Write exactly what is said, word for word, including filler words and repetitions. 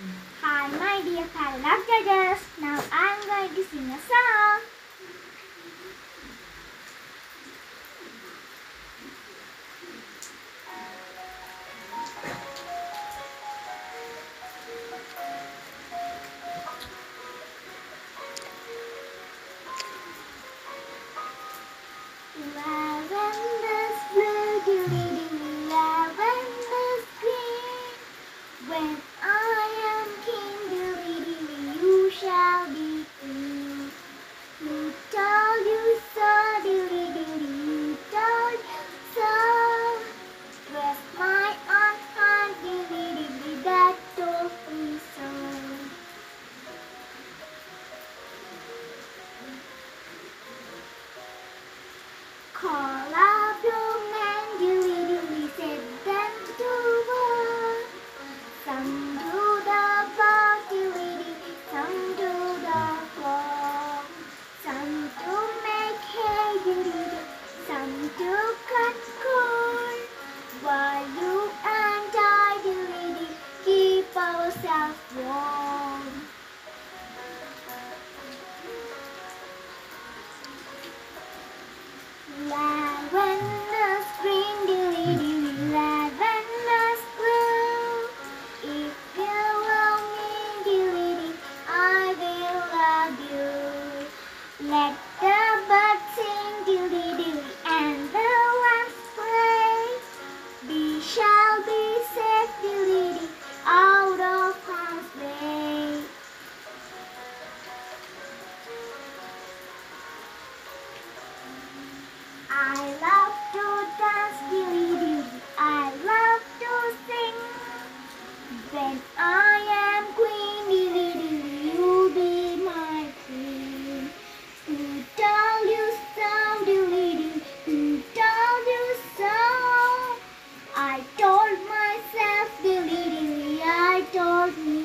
Hi, my dear paragraph judges. Now I'm going to sing a song. Lavender's blue, dilly-dilly, lavender's green. When I am king, dilly-dilly, you shall be queen. Who told you so, dilly-dilly, who told you so? Was my own heart, dilly-dilly, that told me so. Call up your men, dilly-dilly, set them to work. Some do the bark, dilly-dilly, some do the clock. Some to make hay, dilly-dilly, some to cut corn. While you and I, dilly-dilly, keep ourselves warm. Lavender's green, dilly-dilly, lavender's blue. If you love me, dilly-dilly, I will love you. Let the birds sing, dilly-dilly, and the lambs play. We shall be safe, dilly-dilly, out of harm's way. I love to dance, dilly-dilly, I love to sing. When I am queen, dilly-dilly, you'll be my queen. Who told you so, dilly-dilly, who told you so? I told myself, dilly-dilly, I told me